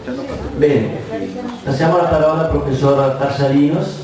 Bene, passiamo la parola al professor Tarsalinos.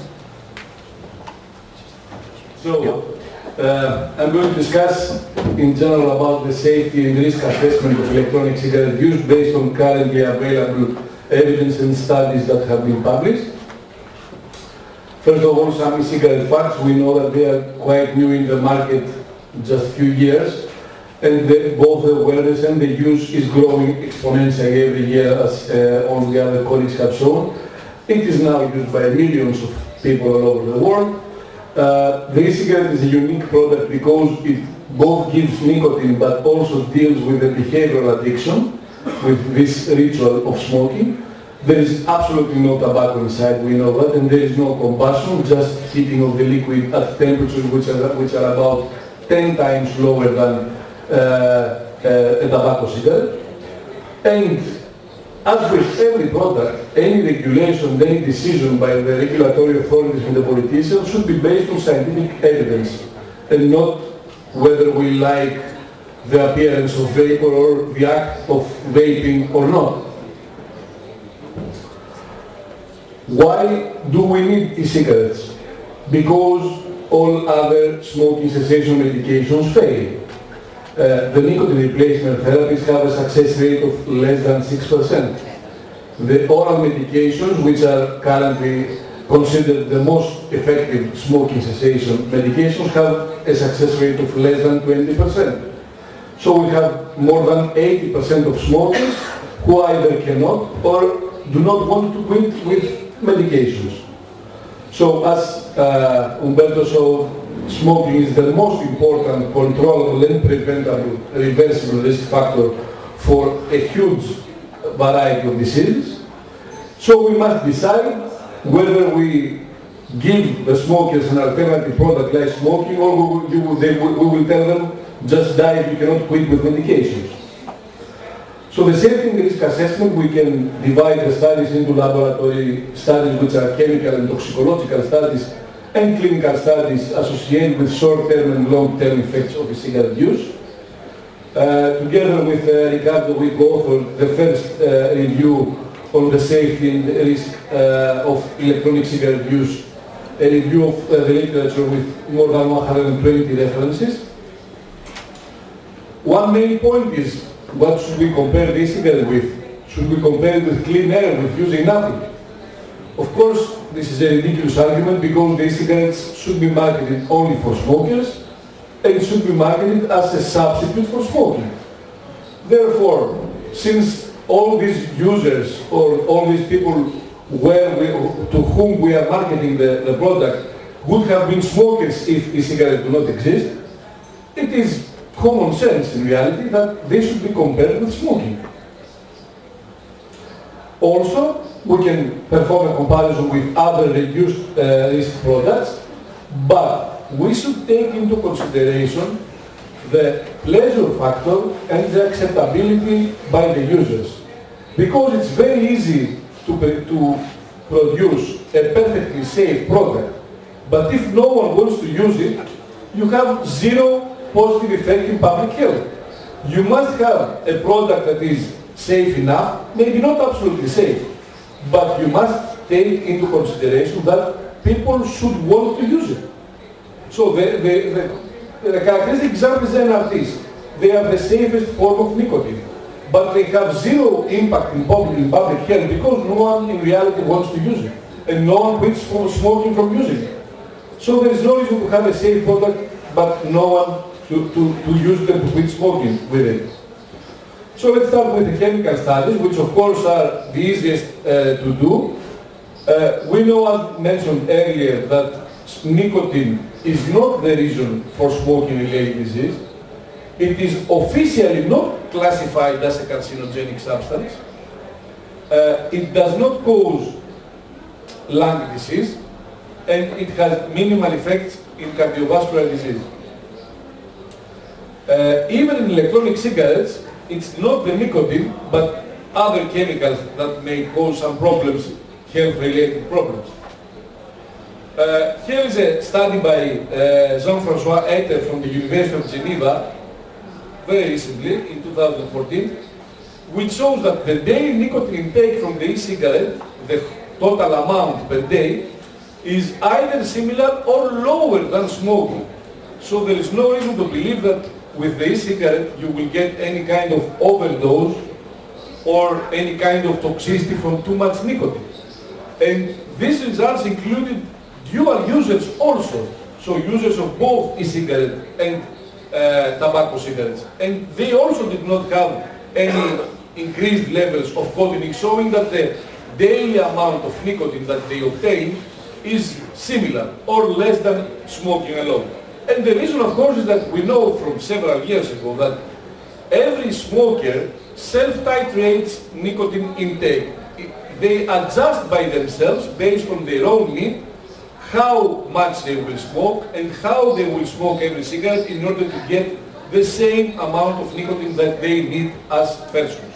So, I'm going to discuss in general about the safety and risk assessment of electronic cigarette use based on currently available evidence and studies that have been published. First of all, some e-cigarette facts. We know that they are quite new in the market, just a few years, and both the awareness and the use is growing exponentially every year, as all the other colleagues have shown. It is now used by millions of people all over the world. The e-cigarette is a unique product because it both gives nicotine but also deals with the behavioral addiction, with this ritual of smoking. There is absolutely no tobacco inside, we know that, and there is no combustion, just heating of the liquid at temperatures which are about 10 times lower than a tobacco cigarette. And as with every product, any regulation, any decision by the regulatory authorities and the politicians should be based on scientific evidence and not whether we like the appearance of vapor or the act of vaping or not. Why do we need e-cigarettes? Because all other smoking cessation medications fail. The nicotine replacement therapies have a success rate of less than 6%. The oral medications, which are currently considered the most effective smoking cessation medications, have a success rate of less than 20%. So we have more than 80% of smokers who either cannot or do not want to quit with medications. So as Umberto showed, smoking is the most important controllable and preventable reversible risk factor for a huge variety of diseases. So we must decide whether we give the smokers an alternative product like smoking, or we will tell them, just die if you cannot quit with medications. So the safety and risk assessment, we can divide the studies into laboratory studies, which are chemical and toxicological studies, and clinical studies associated with short-term and long-term effects of e-cigarette use. Together with Ricardo, we co-authored the first review on the safety and risk of electronic cigarette use, a review of the literature with more than 120 references. One main point is, what should we compare the e-cigarette with? Should we compare it with clean air, with using nothing? Of course, this is a ridiculous argument because the e-cigarettes should be marketed only for smokers and should be marketed as a substitute for smoking. Therefore, since all these users or all these people to whom we are marketing the product would have been smokers if e-cigarettes do not exist, it is common sense in reality that they should be compared with smoking. Also, we can perform a comparison with other reduced risk products, but we should take into consideration the pleasure factor and the acceptability by the users. Because it's very easy to produce a perfectly safe product, but if no one wants to use it, you have zero positive effect in public health. You must have a product that is safe enough, maybe not absolutely safe, but you must take into consideration that people should want to use it. So the characteristic example is NRTs. They are the safest form of nicotine, but they have zero impact in public health because no one in reality wants to use it, and no one quits smoking from using it. So there is no reason to have a safe product, but no one to use them to quit smoking with it. So let's start with the chemical studies, which of course are the easiest to do. We know, as mentioned earlier, that nicotine is not the reason for smoking-related disease. It is officially not classified as a carcinogenic substance. It does not cause lung disease, and it has minimal effects in cardiovascular disease. Even in electronic cigarettes, it's not the nicotine, but other chemicals that may cause some problems, health-related problems. Here is a study by Jean-François Etter from the University of Geneva, very recently, in 2014, which shows that the daily nicotine intake from the e-cigarette, the total amount per day, is either similar or lower than smoking. So there is no reason to believe that with the e-cigarette you will get any kind of overdose or any kind of toxicity from too much nicotine. And these results included dual users also, so users of both e-cigarette and tobacco cigarettes. And they also did not have any increased levels of cotinine, showing that the daily amount of nicotine that they obtain is similar or less than smoking alone. And the reason, of course, is that we know from several years ago that every smoker self-titrates nicotine intake. They adjust by themselves, based on their own need, how much they will smoke and how they will smoke every cigarette in order to get the same amount of nicotine that they need as persons.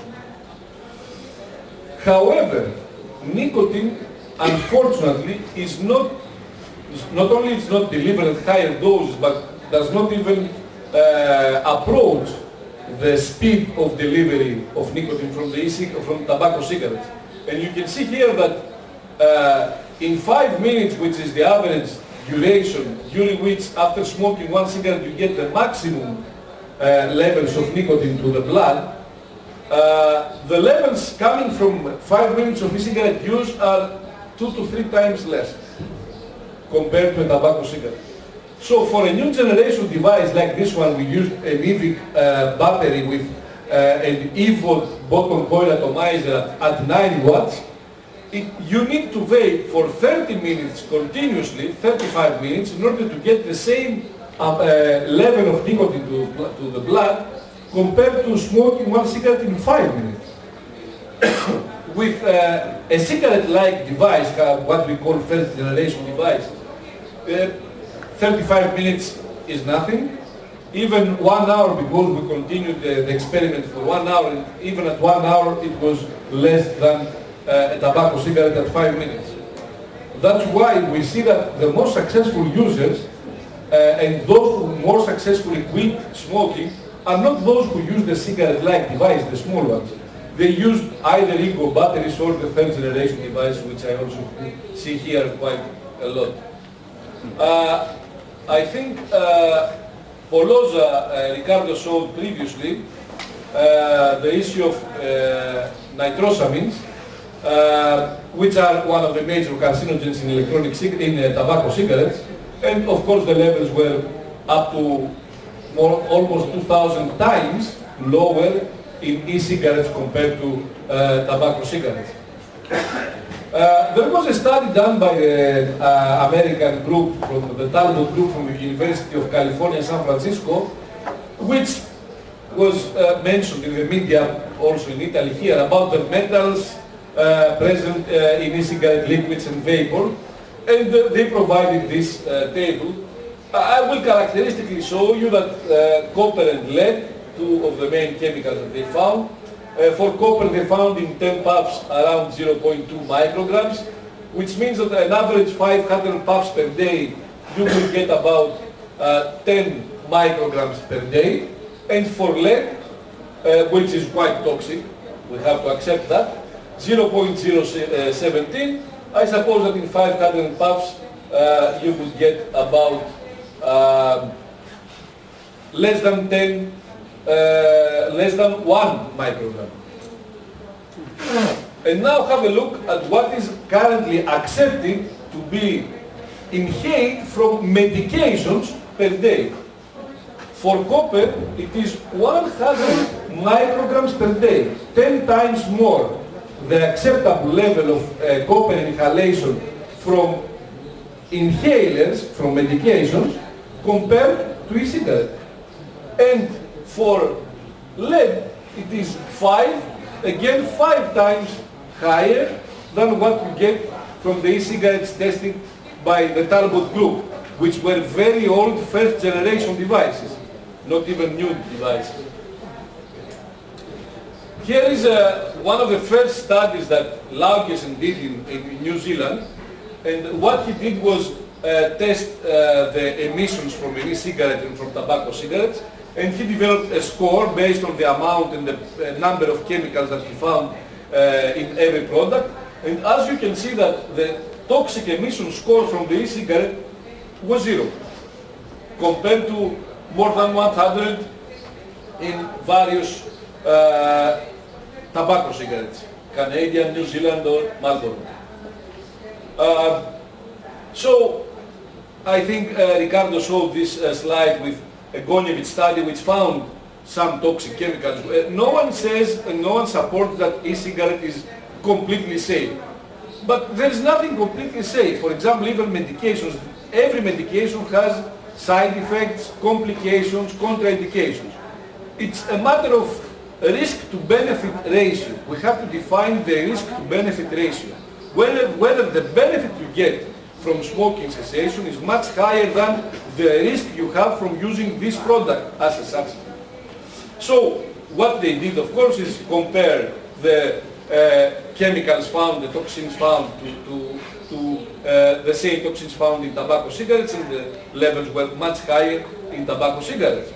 However, nicotine, unfortunately, is not only it's not delivered at higher doses, but does not even approach the speed of delivery of nicotine from tobacco cigarettes. And you can see here that in 5 minutes, which is the average duration during which after smoking one cigarette you get the maximum levels of nicotine to the blood, the levels coming from 5 minutes of e-cigarette use are 2 to 3 times less compared to a tobacco cigarette. So for a new generation device like this one, we used an EVIC battery with an E-volt bottom coil atomizer at 9 watts. You need to wait for 30 minutes continuously, 35 minutes, in order to get the same level of nicotine to the blood compared to smoking one cigarette in 5 minutes. With a cigarette-like device, what we call first generation device, 35 minutes is nothing. Even 1 hour, because we continued the experiment for 1 hour, and even at 1 hour it was less than a tobacco cigarette at 5 minutes. That's why we see that the most successful users and those who more successfully quit smoking are not those who use the cigarette-like device, the small ones. They use either Ego batteries or the third generation device, which I also see here quite a lot. I think Poloza, Ricardo showed previously the issue of nitrosamines, which are one of the major carcinogens in tobacco cigarettes, and of course the levels were up to almost 2,000 times lower in e-cigarettes compared to tobacco cigarettes. There was a study done by the American group, from the Talbot group from the University of California, San Francisco, which was mentioned in the media, also in Italy here, about the metals present in e-cigarette liquids and vapor, and they provided this table. I will characteristically show you that copper and lead, two of the main chemicals that they found. For copper, they found in 10 puffs around 0.2 micrograms, which means that an average 500 puffs per day, you will get about 10 micrograms per day. And for lead, which is quite toxic, we have to accept that, 0.017, I suppose that in 500 puffs, you would get about less than 1 microgram. And now have a look at what is currently accepted to be inhaled from medications per day. For copper, it is 100 micrograms per day, 10 times more the acceptable level of copper inhalation from inhalers, from medications, compared to e-cigarette. And for lead, it is 5 times higher than what you get from the e-cigarettes tested by the Talbot group, which were very old first generation devices, not even new devices. Here is one of the first studies that Laukesen did in New Zealand, and what he did was test the emissions from an e-cigarette and from tobacco cigarettes, and he developed a score based on the amount and the number of chemicals that he found in every product. And as you can see that the toxic emission score from the e-cigarette was 0, compared to more than 100 in various tobacco cigarettes, Canadian, New Zealand or Marlboro. So I think Ricardo showed this slide with a Gonevich study which found some toxic chemicals. No one says and no one supports that e-cigarette is completely safe. But there is nothing completely safe. For example, even medications, every medication has side effects, complications, contraindications. It's a matter of risk to benefit ratio. We have to define the risk to benefit ratio. Whether the benefit you get from smoking cessation is much higher than the risk you have from using this product as a substitute. So what they did, of course, is compare the chemicals found, the toxins found to the same toxins found in tobacco cigarettes, and the levels were much higher in tobacco cigarettes.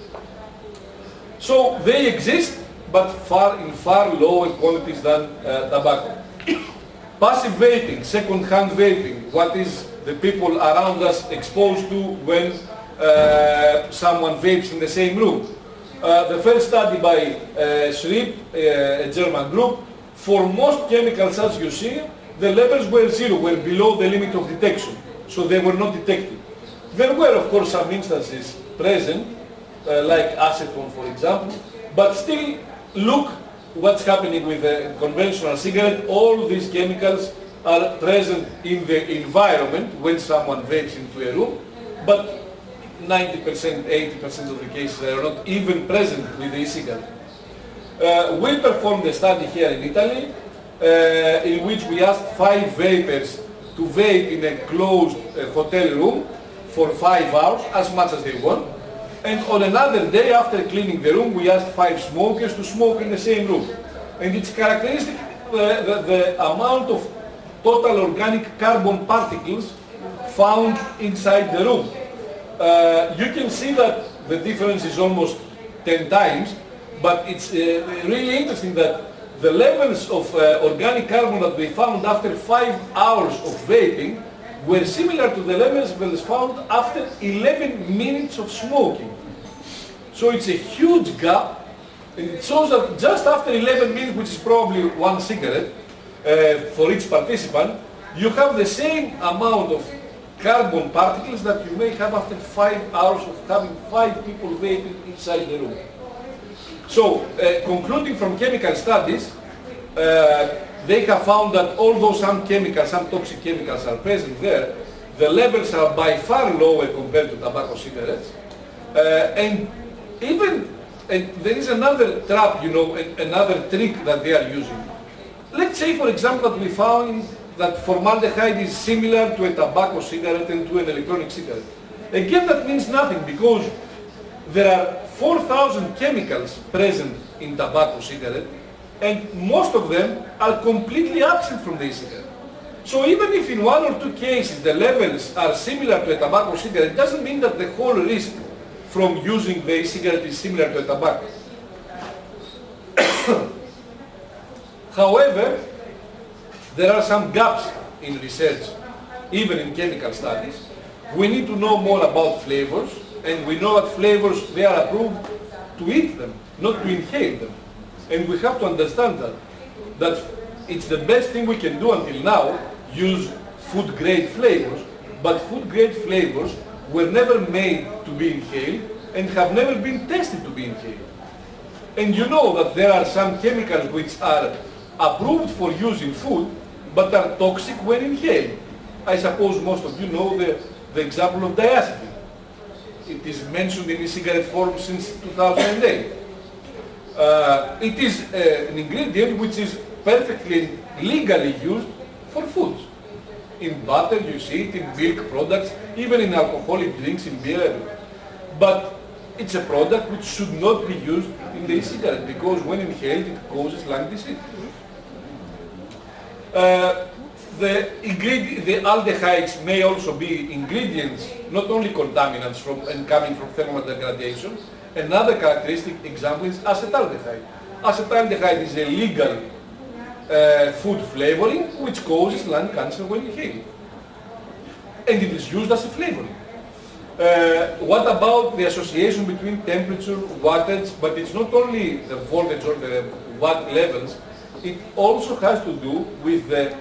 So they exist, but in far lower quantities than tobacco. Passive vaping, second-hand vaping, what is the people around us exposed to when someone vapes in the same room. The first study by Schrieb, a German group, for most chemicals, as you see, the levels were 0, were below the limit of detection, so they were not detected. There were, of course, some instances present, like acetone, for example, but still, look what's happening with a conventional cigarette. All these chemicals are present in the environment when someone vapes into a room, but 90%, 80% of the cases they are not even present with the e-cigarette. We performed a study here in Italy in which we asked 5 vapers to vape in a closed hotel room for 5 hours, as much as they want. And on another day, after cleaning the room, we asked 5 smokers to smoke in the same room. And it's characteristic the amount of total organic carbon particles found inside the room. You can see that the difference is almost 10 times, but it's really interesting that the levels of organic carbon that we found after 5 hours of vaping were similar to the levels that was found after 11 minutes of smoking. So it's a huge gap, and it shows that just after 11 minutes, which is probably 1 cigarette for each participant, you have the same amount of carbon particles that you may have after 5 hours of having 5 people vaping inside the room. So, concluding from chemical studies, they have found that although some toxic chemicals are present there, the levels are by far lower compared to tobacco cigarettes. And there is another trap, another trick that they are using. Let's say, for example, that we found that formaldehyde is similar to a tobacco cigarette and to an electronic cigarette. Again, that means nothing, because there are 4,000 chemicals present in tobacco cigarette, and most of them are completely absent from the e-cigarette. So even if in 1 or 2 cases the levels are similar to a tobacco cigarette, it doesn't mean that the whole risk from using the e-cigarette is similar to a tobacco. However, there are some gaps in research, even in chemical studies. We need to know more about flavors, and we know that flavors, they are approved to eat them, not to inhale them. And we have to understand that it's the best thing we can do until now, use food-grade flavors, but food-grade flavors were never made to be inhaled and have never been tested to be inhaled. And you know that there are some chemicals which are approved for use in food, but are toxic when inhaled. I suppose most of you know the example of diacetyl. It is mentioned in e-cigarette form since 2008. It is an ingredient which is perfectly legally used for foods. In butter, you see it, in milk products, even in alcoholic drinks, in beer. But it's a product which should not be used in the e-cigarette, because when inhaled it causes lung disease. the aldehydes may also be ingredients, not only contaminants and coming from thermal degradation. Another characteristic example is acetaldehyde. Acetaldehyde is a legal food flavoring which causes lung cancer when inhaled. And it is used as a flavoring. What about the association between temperature, wattage, but it's not only the voltage or the watt levels, it also has to do with the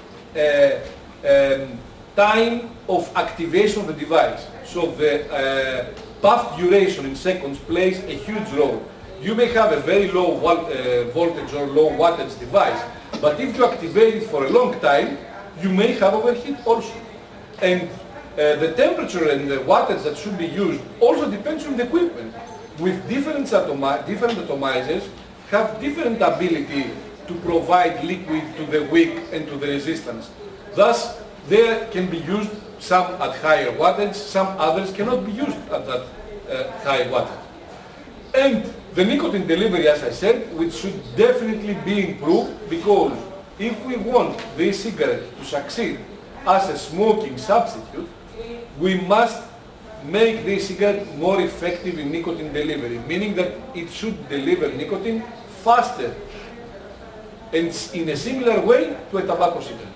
time of activation of the device. So the path duration in seconds plays a huge role. You may have a very low voltage or low wattage device, but if you activate it for a long time, you may have overheat also. And the temperature and the wattage that should be used also depends on the equipment. With different atomizers have different ability to provide liquid to the wick and to the resistance. Thus, they can be used some at higher wattage, some others cannot be used at that high wattage. And the nicotine delivery, as I said, which should definitely be improved, because if we want the e-cigarette to succeed as a smoking substitute, we must make the e-cigarette more effective in nicotine delivery, meaning that it should deliver nicotine faster and in a similar way to a tobacco cigarette.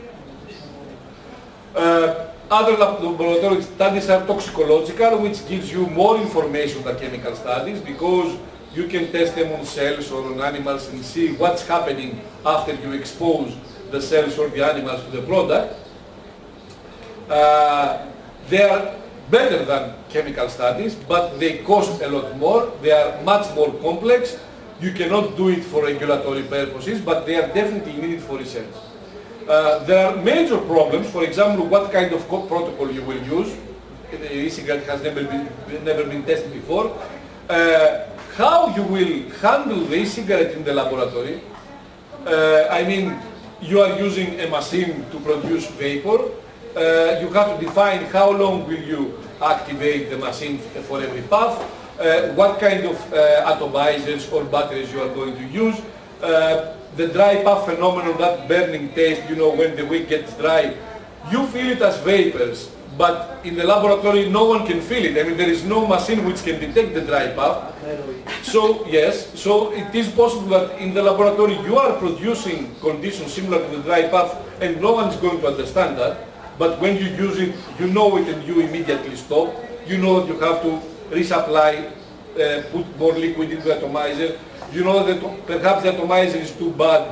Other laboratory studies are toxicological, which gives you more information than chemical studies, because you can test them on cells or on animals and see what's happening after you expose the cells or the animals to the product. They are better than chemical studies, but they cost a lot more. They are much more complex. You cannot do it for regulatory purposes, but they are definitely needed for research. There are major problems. For example, what kind of protocol you will use. The e-cigarette has never been tested before. How you will handle the e-cigarette in the laboratory. I mean, you are using a machine to produce vapor. You have to define how long will you activate the machine for every puff, what kind of atomizers or batteries you are going to use. The dry puff phenomenon, that burning taste, you know, when the wick gets dry, you feel it as vapors, but in the laboratory no one can feel it. I mean, there is no machine which can detect the dry puff. So yes, so it is possible that in the laboratory you are producing conditions similar to the dry puff and no one is going to understand that. But when you use it, you know it and you immediately stop. You know that you have to resupply, put more liquid into the atomizer. You know that perhaps the atomizer is too bad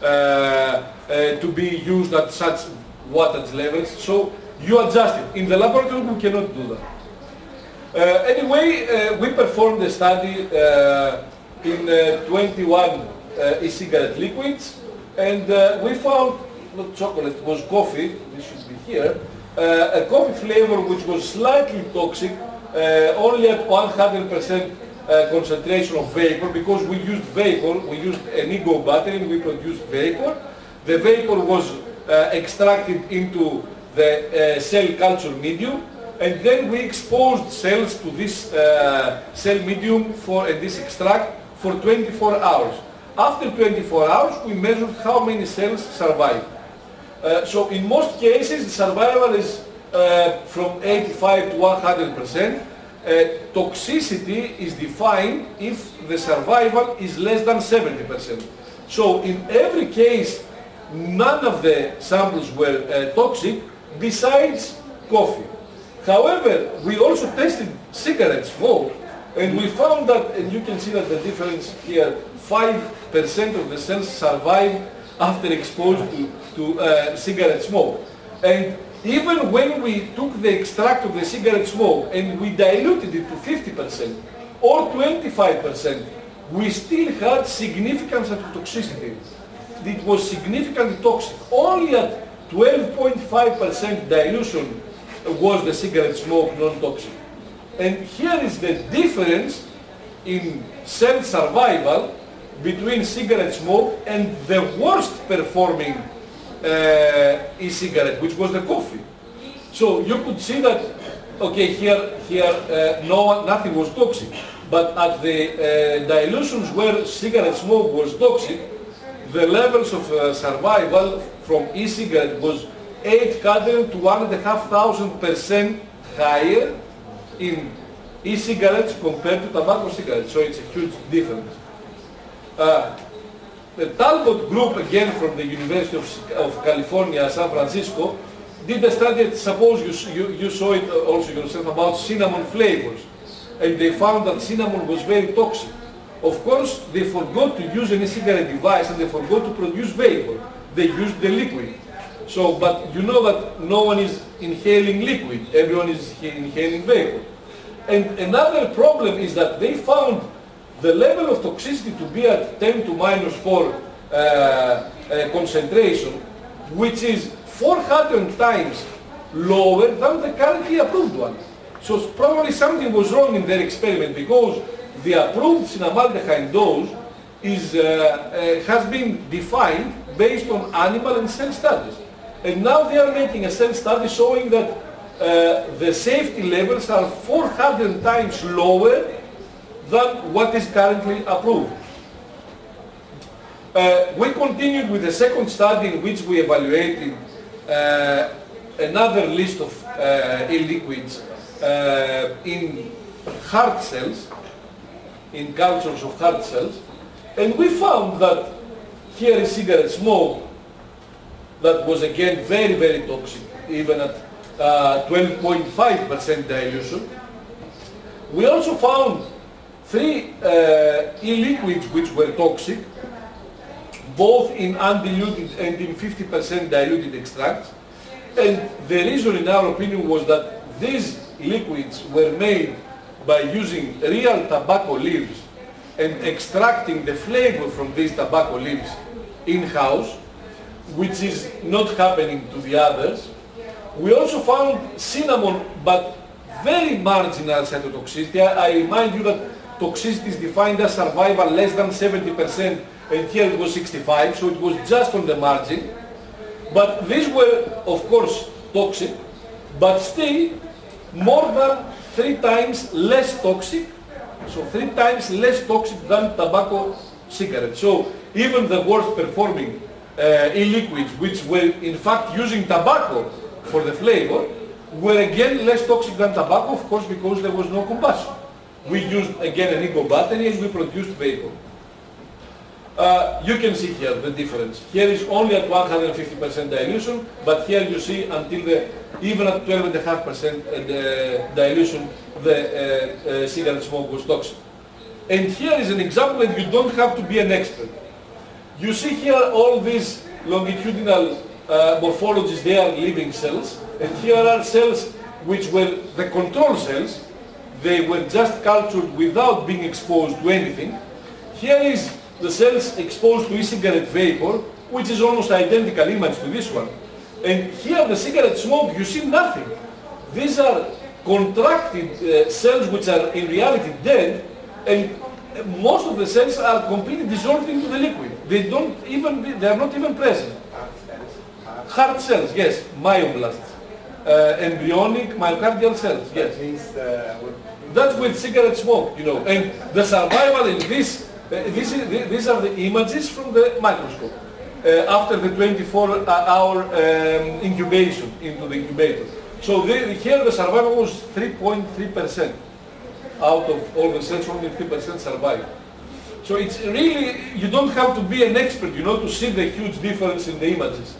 to be used at such wattage levels. So you adjust it. In the laboratory we cannot do that. Anyway, we performed a study in 21 e-cigarette liquids, and we found, not chocolate, it was coffee, this should be here, a coffee flavor which was slightly toxic, only at 100% concentration of vapor, because we used vapor, we used an ego battery and we produced vapor. The vapor was extracted into the cell culture medium, and then we exposed cells to this cell medium and this extract for 24 hours. After 24 hours we measured how many cells survive. So in most cases the survival is from 85 to 100%. Toxicity is defined if the survival is less than 70%. So in every case none of the samples were toxic besides coffee. However, we also tested cigarette smoke, and we found that, and you can see that the difference here, 5% of the cells survive after exposed to cigarette smoke. And even when we took the extract of the cigarette smoke and we diluted it to 50% or 25%, we still had significant cytotoxicity. It was significantly toxic. Only at 12.5% dilution was the cigarette smoke non-toxic. And here is the difference in cell survival between cigarette smoke and the worst performing e-cigarette, which was the coffee. So you could see that, okay, here nothing was toxic, but at the dilutions where cigarette smoke was toxic, the levels of survival from e-cigarette was 800 to 1,500% higher in e-cigarettes compared to tobacco cigarettes, so it's a huge difference. The Talbot group, again from the University of California, San Francisco, did a study, suppose you saw it also yourself, about cinnamon flavors. And they found that cinnamon was very toxic. Of course, they forgot to use an e-cigarette device and they forgot to produce vapor. They used the liquid. So, but you know that no one is inhaling liquid, everyone is inhaling vapor. And another problem is that they found the level of toxicity to be at 10 to minus 4 concentration, which is 400 times lower than the currently approved one. So probably something was wrong in their experiment, because the approved cinnamaldehyde dose is, has been defined based on animal and cell studies. And now they are making a cell study showing that the safety levels are 400 times lower than what is currently approved. We continued with the second study in which we evaluated another list of e-liquids in heart cells, in cultures of heart cells, and we found that here is cigarette smoke that was again very, very toxic, even at 12.5% dilution. We also found 3 e-liquids which were toxic, both in undiluted and in 50% diluted extracts. And the reason, in our opinion, was that these liquids were made by using real tobacco leaves and extracting the flavor from these tobacco leaves in-house, which is not happening to the others. We also found cinnamon, but very marginal cytotoxicity. I remind you that toxicity is defined as survival less than 70%, and here it was 65, so it was just on the margin. But these were, of course, toxic, but still more than 3 times less toxic, so 3 times less toxic than tobacco cigarettes. So even the worst performing e-liquids, which were in fact using tobacco for the flavor, were again less toxic than tobacco, of course, because there was no combustion. We used again an ego battery and we produced vapor. You can see here the difference. Here is only at 150% dilution, but here you see until even at 12.5% dilution, the cigarette smoke was toxic. And here is an example that you don't have to be an expert. You see here all these longitudinal morphologies, they are living cells, and here are cells which were the control cells. They were just cultured without being exposed to anything. Here is the cells exposed to e-cigarette vapor, which is almost identical image to this one. And here the cigarette smoke, you see nothing. These are contracted cells which are in reality dead, and most of the cells are completely dissolved into the liquid. They are not even present. Heart cells, yes, myoblasts. Embryonic myocardial cells, yes. That's with cigarette smoke, you know. And the survival in this, these are the images from the microscope after the 24-hour incubation into the incubator. So here the survival was 3.3%. Out of all the cells, only 3% survive. So it's really, you don't have to be an expert, you know, to see the huge difference in the images.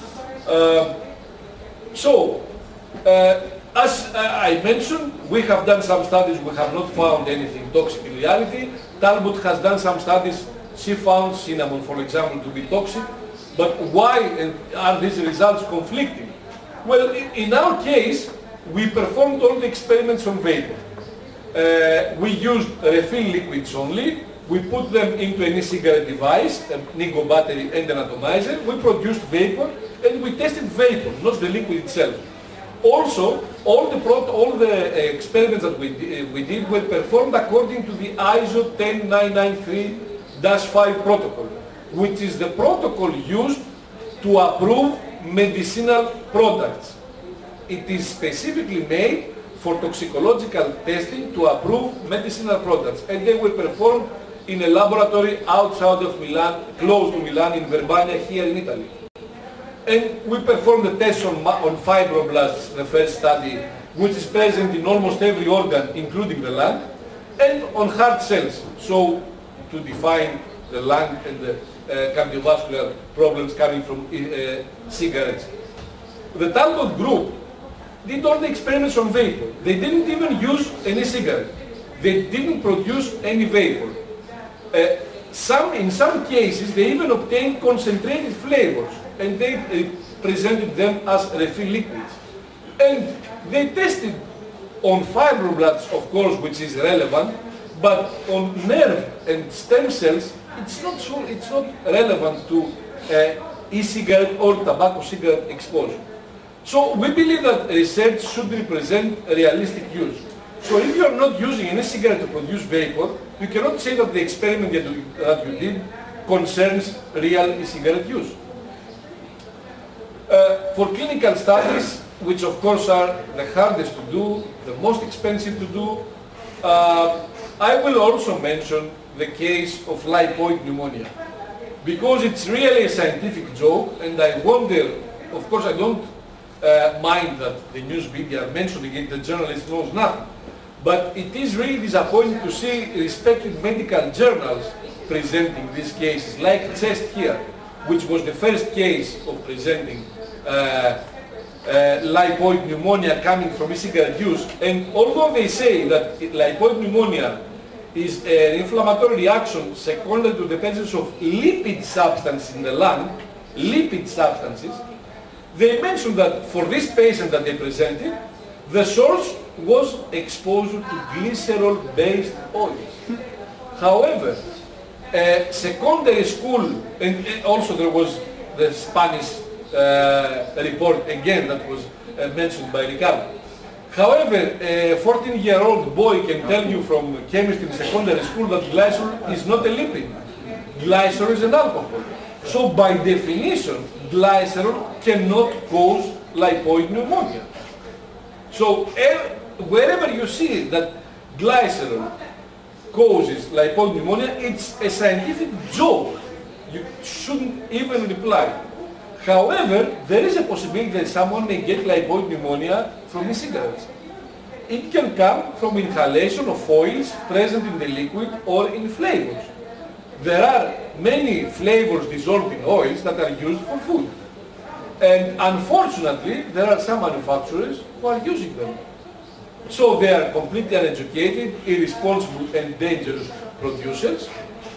As I mentioned, we have done some studies, we have not found anything toxic in reality. Talbot has done some studies, she found cinnamon, for example, to be toxic. But why are these results conflicting? Well, in our case, we performed all the experiments on vapor. We used refill liquids only. We put them into an e-cigarette device, an ego battery and an atomizer. We produced vapor and we tested vapor, not the liquid itself. Also, all the experiments that we did were performed according to the ISO 10993-5 protocol, which is the protocol used to approve medicinal products. It is specifically made for toxicological testing to approve medicinal products, and they were performed in a laboratory outside of Milan, close to Milan, in Verbania, here in Italy. And we performed the test on fibroblasts, the first study, which is present in almost every organ, including the lung, and on heart cells, so to define the lung and the cardiovascular problems coming from cigarettes. The Talbot group did all the experiments on vapor. They didn't even use any cigarette. They didn't produce any vapor. In some cases, they even obtained concentrated flavors, and they presented them as refill liquids. And they tested on fibroblasts, of course, which is relevant, but on nerve and stem cells, it's not relevant to e-cigarette or tobacco cigarette exposure. So we believe that research should represent realistic use. So if you are not using any cigarette to produce vapor, you cannot say that the experiment that you did concerns real e-cigarette use. For clinical studies, which of course are the hardest to do, the most expensive to do, I will also mention the case of lipoid pneumonia, because it's really a scientific joke, and I wonder, of course I don't mind that the news media are mentioning it, the journalist knows nothing, but it is really disappointing to see respected medical journals presenting these cases, like CHEST here, which was the first case of presenting lipoid pneumonia coming from e-cigarette use. And although they say that lipoid pneumonia is an inflammatory reaction secondary to the presence of lipid substances in the lung, lipid substances, they mentioned that for this patient that they presented, the source was exposure to glycerol-based oils. However, secondary school, and also there was the Spanish report again that was mentioned by Ricardo. However, a 14-year-old boy can tell you from chemistry in secondary school that glycerol is not a lipid. Glycerol is an alcohol. So by definition, glycerol cannot cause lipoid pneumonia. So wherever you see that glycerol causes lipoid pneumonia, it's a scientific joke. You shouldn't even reply. However, there is a possibility that someone may get lipoid pneumonia from e-cigarettes. It can come from inhalation of oils present in the liquid or in flavors. There are many flavors dissolved in oils that are used for food. And unfortunately, there are some manufacturers who are using them. So they are completely uneducated, irresponsible and dangerous producers.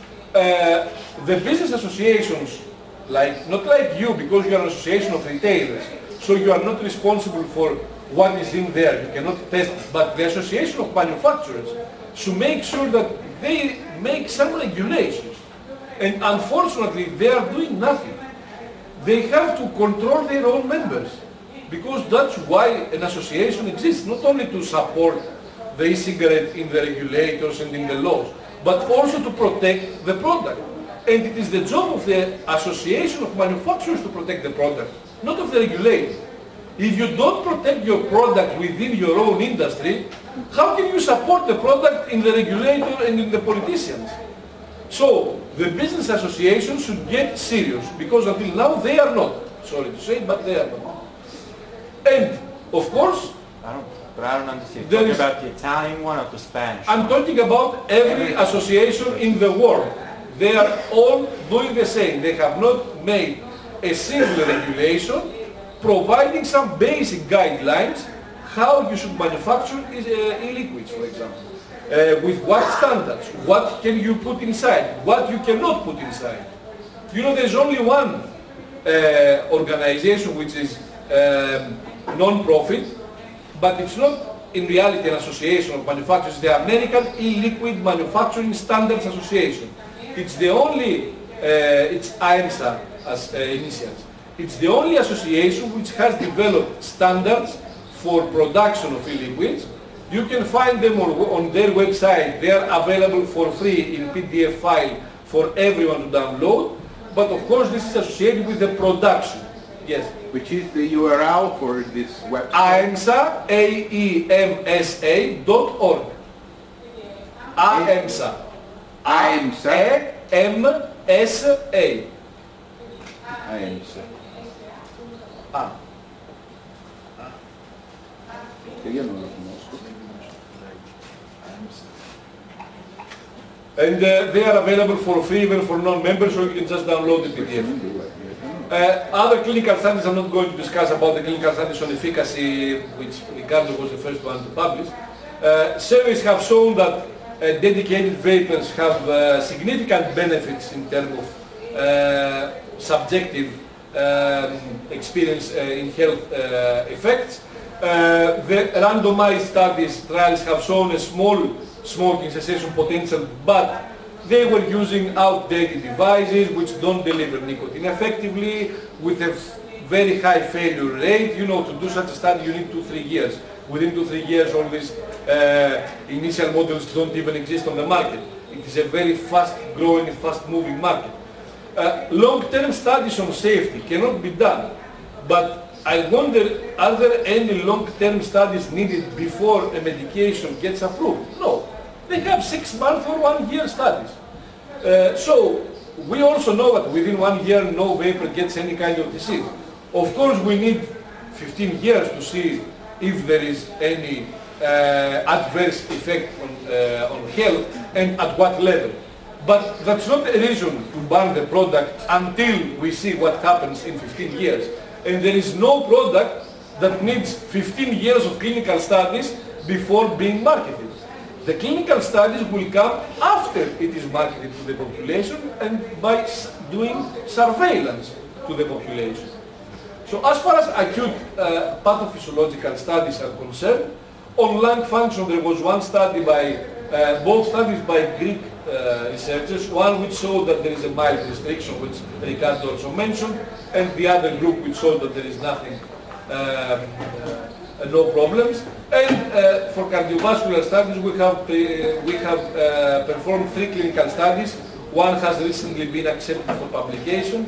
The business associations, not like you, because you are an association of retailers, so you are not responsible for what is in there, you cannot test it, but the association of manufacturers should make sure that they make some regulations. And unfortunately, they are doing nothing. They have to control their own members, because that's why an association exists, not only to support the e-cigarette in the regulators and in the laws, but also to protect the product. And it is the job of the association of manufacturers to protect the product, not of the regulator. If you don't protect your product within your own industry, how can you support the product in the regulator and in the politicians? So the business associations should get serious, because until now they are not. Sorry to say, but they are not. And of course, I don't understand. You're talking about the Italian one or the Spanish one? I'm talking about every association in the world. They are all doing the same. They have not made a single regulation providing some basic guidelines how you should manufacture e-liquids, for example. With what standards, what can you put inside, what you cannot put inside. You know, there's only one organization which is non-profit, but it's not in reality an association of manufacturers, the American E-Liquid Manufacturing Standards Association. It's the only, it's AEMSA as initials. It's the only association which has developed standards for production of e-liquids. You can find them on their website. They are available for free in PDF file for everyone to download. But of course this is associated with the production. Yes. Which is the URL for this website? AEMSA, AEMSA.org. AEMSA. AMSA. AMSA. AMSA. Ah. Che io non lo conosco. And they are available for free even for non-members, or you can just download the PDF. Other clinical studies, I'm not going to discuss about the clinical studies on efficacy, which Ricardo was the first one to publish. Surveys have shown that dedicated vapers have significant benefits in terms of subjective experience in health effects. The randomized studies, trials have shown a small smoking cessation potential, but they were using outdated devices which don't deliver nicotine effectively, with a very high failure rate. You know, to do such a study you need 2-3 years. Within 2-3 years all these initial models don't even exist on the market. It is a very fast growing and fast moving market. Long-term studies on safety cannot be done, but I wonder, are there any long-term studies needed before a medication gets approved? No. They have 6-month or 1-year studies. So we also know that within 1 year no vapor gets any kind of disease. Of course we need 15 years to see if there is any adverse effect on health and at what level. But that's not a reason to ban the product until we see what happens in 15 years. And there is no product that needs 15 years of clinical studies before being marketed. The clinical studies will come after it is marketed to the population and by doing surveillance to the population. So as far as acute pathophysiological studies are concerned, on lung function there was one study by, both studies by Greek researchers, one which showed that there is a mild restriction, which Ricardo also mentioned, and the other group which showed that there is nothing, no problems. And for cardiovascular studies we have performed 3 clinical studies. One has recently been accepted for publication,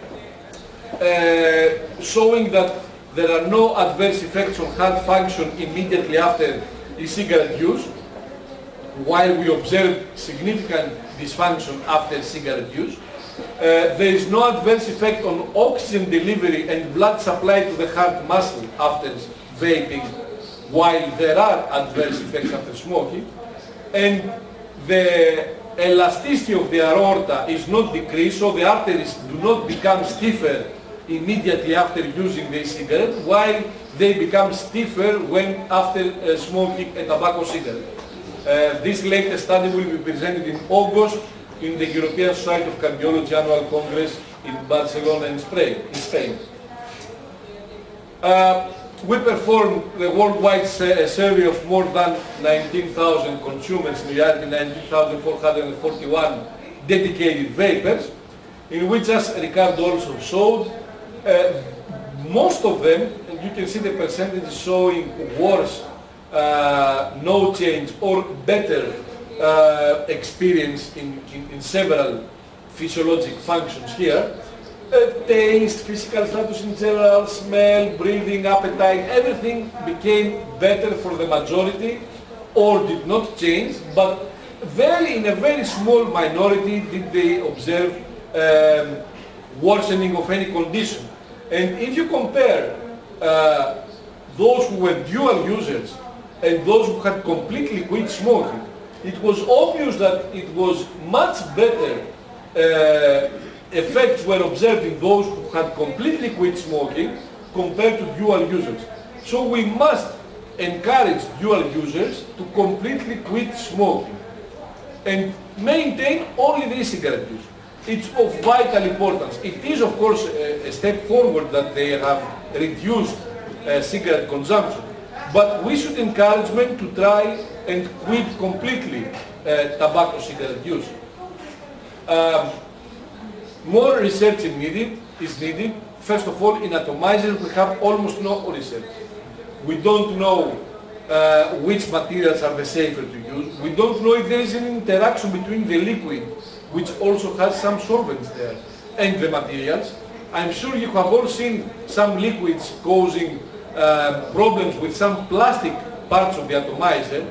showing that there are no adverse effects on heart function immediately after e-cigarette use, while we observe significant dysfunction after cigarette use. There is no adverse effect on oxygen delivery and blood supply to the heart muscle after vaping, while there are adverse effects after smoking. And the elasticity of the aorta is not decreased, so the arteries do not become stiffer immediately after using the cigarette, while they become stiffer when after smoking a tobacco cigarette. This latest study will be presented in August in the European Society of Cardiology Annual Congress in Barcelona in Spain. We performed the worldwide survey of more than 19,000 consumers, in reality 19,441 dedicated vapers, in which, as Ricardo also showed, most of them, and you can see the percentages showing worse, no change, or better experience in several physiologic functions here. Taste, physical status in general, smell, breathing, appetite, everything became better for the majority or did not change, but in a very small minority did they observe worsening of any condition. And if you compare those who were dual users and those who had completely quit smoking, it was obvious that it was much better effects were observed in those who had completely quit smoking compared to dual users. So we must encourage dual users to completely quit smoking and maintain only the e-cigarette use. It's of vital importance. It is of course a step forward that they have reduced cigarette consumption, but we should encourage them to try and quit completely tobacco cigarette use. More research is needed. First of all, in atomizers we have almost no research. We don't know which materials are the safer to use. We don't know if there is an interaction between the liquid, which also has some solvents there, and the materials. I'm sure you have all seen some liquids causing problems with some plastic parts of the atomizer,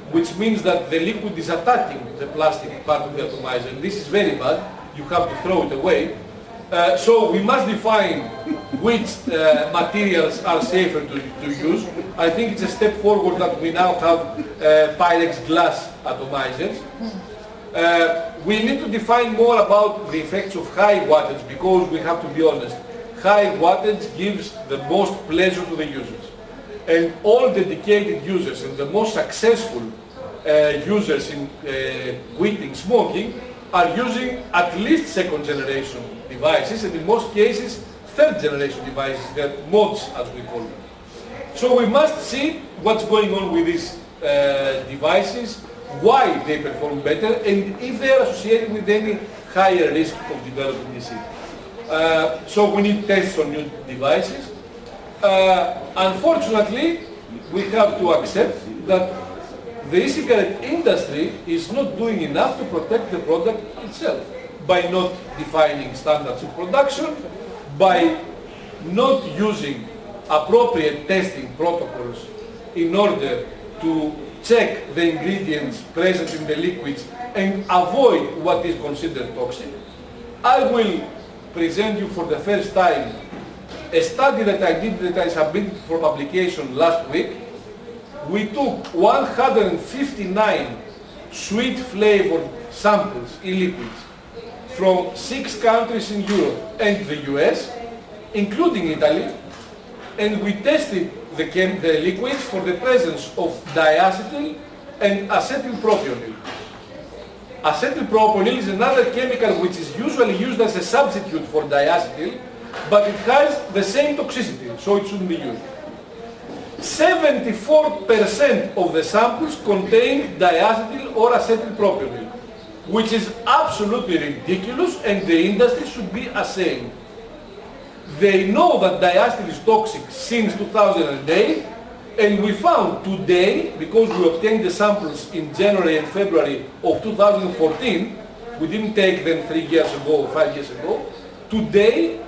which means that the liquid is attacking the plastic part of the atomizer. And this is very bad. You have to throw it away. So we must define which materials are safer to use. I think it's a step forward that we now have Pyrex glass atomizers. We need to define more about the effects of high wattage, because we have to be honest, high wattage gives the most pleasure to the users. And all dedicated users and the most successful users in quitting smoking are using at least second generation devices, and in most cases third generation devices, they're mods as we call them. So we must see what's going on with these devices, why they perform better, and if they are associated with any higher risk of developing disease. So we need tests on new devices. Unfortunately, we have to accept that the e-cigarette industry is not doing enough to protect the product itself by not defining standards of production, by not using appropriate testing protocols in order to check the ingredients present in the liquids and avoid what is considered toxic. I will present you for the first time a study that I did that I submitted for publication last week. We took 159 sweet flavored samples in liquids from 6 countries in Europe and the US, including Italy, and we tested the liquids for the presence of diacetyl and acetylpropionil. Acetylpropionil is another chemical which is usually used as a substitute for diacetyl, but it has the same toxicity, so it shouldn't be used. 74% of the samples contained diacetyl or acetylpropionil, which is absolutely ridiculous, and the industry should be ashamed. They know that diacetyl is toxic since 2008, and we found today, because we obtained the samples in January and February of 2014, we didn't take them 3 years ago or 5 years ago, today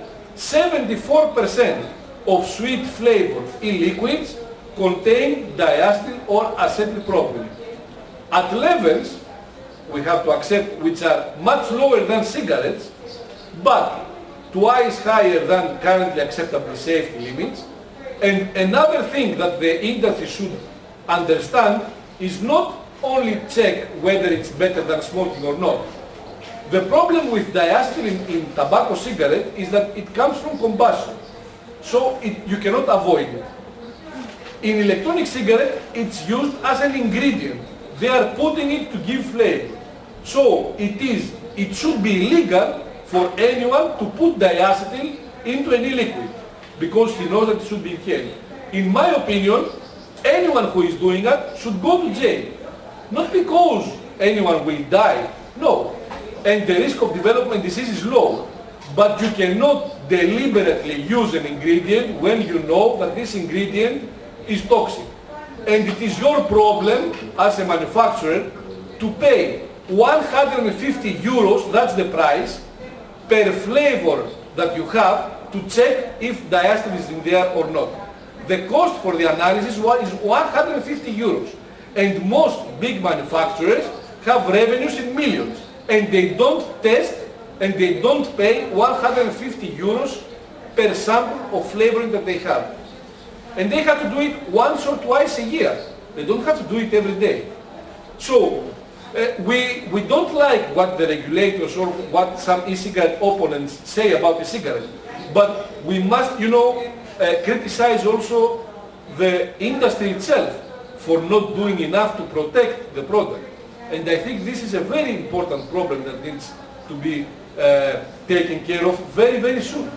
74% of sweet flavored e-liquids contain diacetyl or acetylpropionil at levels, we have to accept, which are much lower than cigarettes, but twice higher than currently acceptable safety limits. And another thing that the industry should understand is not only check whether it's better than smoking or not. The problem with diacetyl in tobacco cigarette is that it comes from combustion, so you cannot avoid it. In electronic cigarette, it's used as an ingredient. They are putting it to give flavor. So it should be illegal for anyone to put diacetyl into any liquid, because he knows that it should be inhaled. In my opinion, anyone who is doing that should go to jail. Not because anyone will die, no. And the risk of development disease is low. But you cannot deliberately use an ingredient when you know that this ingredient is toxic. And it is your problem as a manufacturer to pay 150 euros, that's the price, per flavor that you have to check if diacetyl is in there or not. The cost for the analysis is 150 euros. And most big manufacturers have revenues in millions. And they don't test and they don't pay 150 euros per sample of flavoring that they have. And they have to do it once or twice a year. They don't have to do it every day. So we don't like what the regulators or what some e-cigarette opponents say about e-cigarette. But we must, criticize also the industry itself for not doing enough to protect the product. And I think this is a very important problem that needs to be taken care of very, very soon.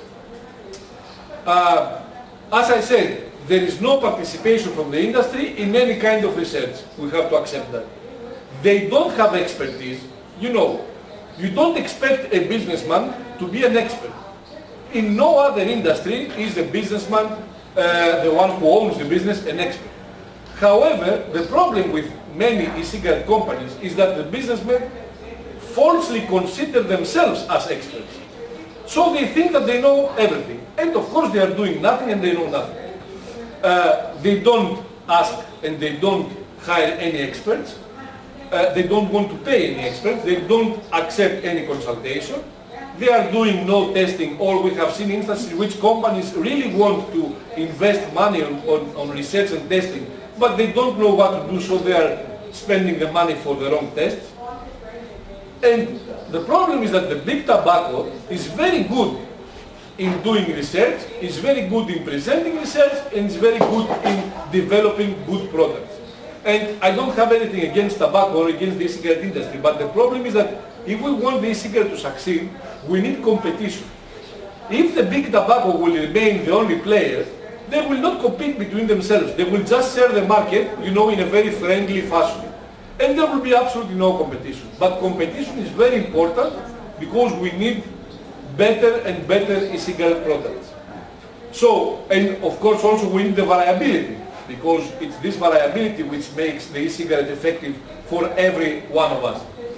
As I said, there is no participation from the industry in any kind of research. We have to accept that. They don't have expertise. You don't expect a businessman to be an expert. In no other industry is the businessman, the one who owns the business, an expert. However, the problem with many e-cigarette companies is that the businessmen falsely consider themselves as experts. So they think that they know everything. And of course they are doing nothing and they know nothing. They don't ask and they don't hire any experts. They don't want to pay any experts. They don't accept any consultation. They are doing no testing, or we have seen instances in which companies really want to invest money on research and testing, but they don't know what to do, so they are spending the money for the wrong tests. And the problem is that the big tobacco is very good in doing research, is very good in presenting research, and is very good in developing good products. And I don't have anything against tobacco or against the e-cigarette industry, but the problem is that if we want the e-cigarette to succeed, we need competition. If the big tobacco will remain the only player, they will not compete between themselves. They will just share the market, in a very friendly fashion. And there will be absolutely no competition. But competition is very important because we need better and better e-cigarette products. So, and of course also we need the variability, because it's this variability which makes the e-cigarette effective for every one of us.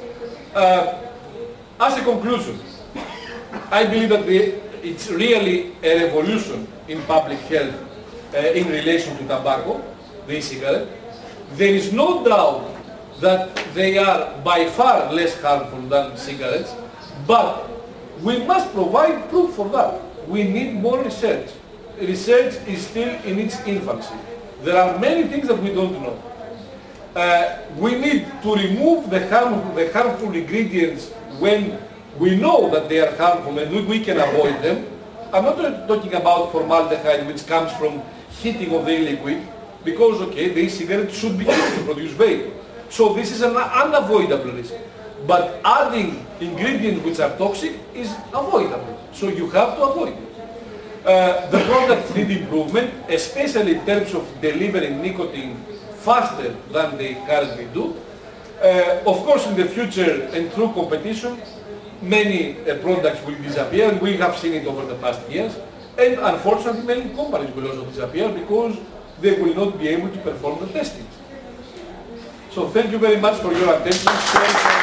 As a conclusion, I believe that it's really a revolution in public health in relation to tobacco, the e-cigarette. There is no doubt that they are by far less harmful than cigarettes, but we must provide proof for that. We need more research. Research is still in its infancy. There are many things that we don't know. We need to remove the harmful ingredients when we know that they are harmful and we can avoid them. I'm not talking about formaldehyde, which comes from heating of the liquid, because, okay, the e-cigarette should be heated to produce vapor. So this is an unavoidable risk. But adding ingredients which are toxic is avoidable. So you have to avoid it. The products need improvement, especially in terms of delivering nicotine faster than they currently do. Of course, in the future and through competition, many products will disappear, and we have seen it over the past years. And unfortunately, many companies will also disappear because they will not be able to perform the testing. So thank you very much for your attention.